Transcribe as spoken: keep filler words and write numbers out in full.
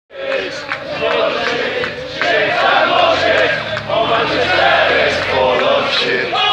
Shit, shit, shit, and more shit. Oh, Manchester is full of shit.